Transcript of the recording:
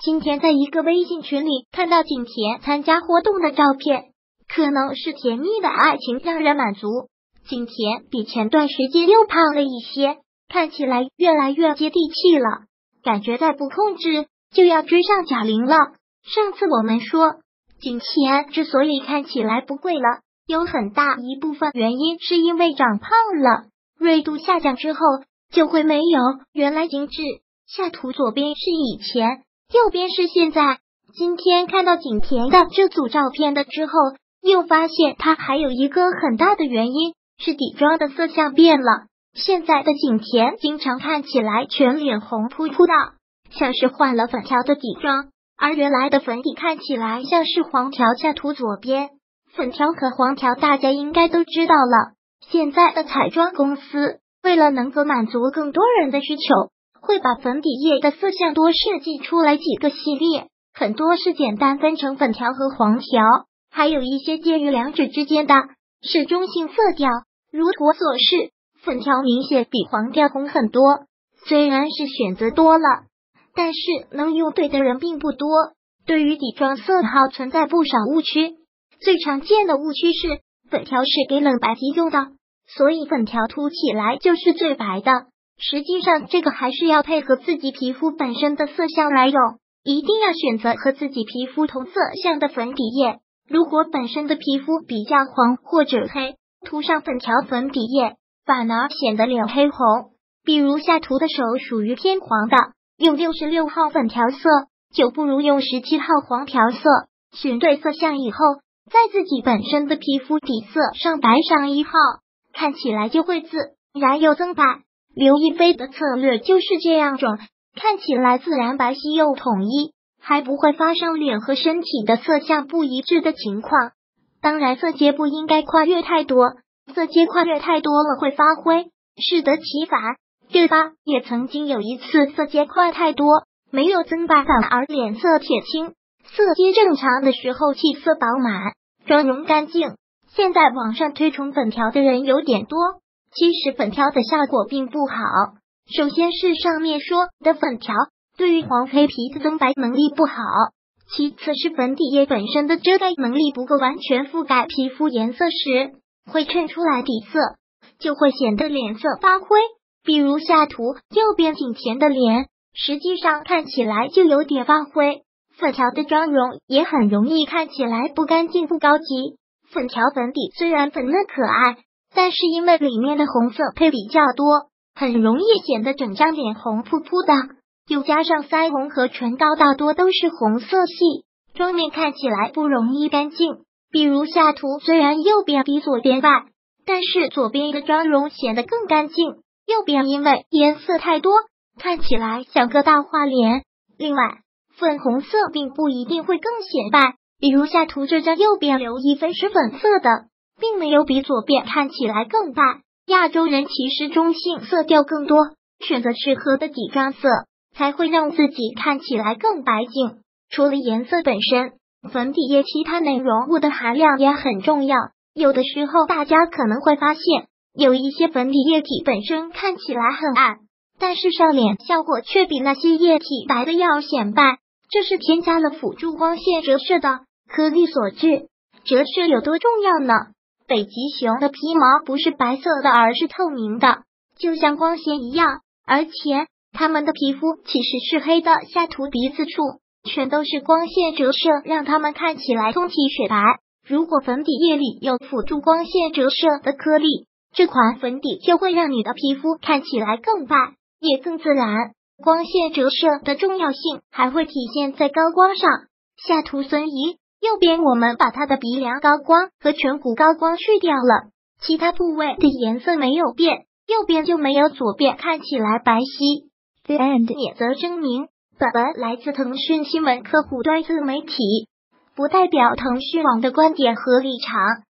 今天在一个微信群里看到景甜参加活动的照片，可能是甜蜜的爱情让人满足。景甜比前段时间又胖了一些，看起来越来越接地气了，感觉再不控制就要追上贾玲了。上次我们说，景甜之所以看起来不贵了，有很大一部分原因是因为长胖了，锐度下降之后就会没有原来精致。下图左边是以前，右边是现在。今天看到景甜的这组照片的之后，又发现她还有一个很大的原因是底妆的色相变了。现在的景甜经常看起来全脸红扑扑的，像是换了粉条的底妆，而原来的粉底看起来像是黄条。下图左边，粉条和黄条大家应该都知道了。现在的彩妆公司为了能够满足更多人的需求，会把粉底液的色相多设计出来几个系列，很多是简单分成粉条和黄条，还有一些介于两者之间的是中性色调。如图所示，粉条明显比黄调红很多，虽然是选择多了，但是能用对的人并不多。对于底妆色号存在不少误区，最常见的误区是粉条是给冷白提供的，所以粉条涂起来就是最白的。实际上这个还是要配合自己皮肤本身的色相来用，一定要选择和自己皮肤同色相的粉底液。如果本身的皮肤比较黄或者黑，涂上粉条粉底液反而显得脸黑红。比如下图的手属于偏黄的，用66号粉条色就不如用17号黄条色。选对色相以后，在自己本身的皮肤底色上白上1号，看起来就会自然又增白。刘亦菲的策略就是这样种，看起来自然白皙又统一，还不会发生脸和身体的色相不一致的情况。当然色阶不应该跨越太多，色阶跨越太多了会发灰，适得其反，对吧？也曾经有一次色阶跨太多，没有增白反而脸色铁青，色阶正常的时候气色饱满，妆容干净。现在网上推崇粉条的人有点多，其实粉条的效果并不好。首先是上面说的粉条对于黄黑皮的增白能力不好，其次是粉底液本身的遮盖能力不够完全覆盖皮肤颜色时，会衬出来底色，就会显得脸色发灰。比如下图右边景甜的脸，实际上看起来就有点发灰，粉条的妆容也很容易看起来不干净不高级。粉条粉底虽然粉嫩可爱，但是因为里面的红色配比较多，很容易显得整张脸红扑扑的，又加上腮红和唇膏大多都是红色系，妆面看起来不容易干净。比如下图虽然右边比左边白，但是左边的妆容显得更干净，右边因为颜色太多，看起来像个大花脸。另外，粉红色并不一定会更显白，比如下图这张右边刘亦菲是粉色的，并没有比左边看起来更白。亚洲人其实中性色调更多，选择适合的底妆色才会让自己看起来更白净。除了颜色本身，粉底液其他内容物的含量也很重要。有的时候大家可能会发现，有一些粉底液体本身看起来很暗，但是上脸效果却比那些液体白的要显白，这是添加了辅助光线折射的颗粒所致。折射有多重要呢？北极熊的皮毛不是白色的，而是透明的，就像光纤一样，而且它们的皮肤其实是黑的。下图鼻子处全都是光线折射，让它们看起来通体雪白。如果粉底液里有辅助光线折射的颗粒，这款粉底就会让你的皮肤看起来更白，也更自然。光线折射的重要性还会体现在高光上。下图孙怡，右边我们把她的鼻梁高光和颧骨高光去掉了，其他部位的颜色没有变，右边就没有左边看起来白皙。The end 免责声明，本文来自腾讯新闻客户端自媒体，不代表腾讯网的观点和立场。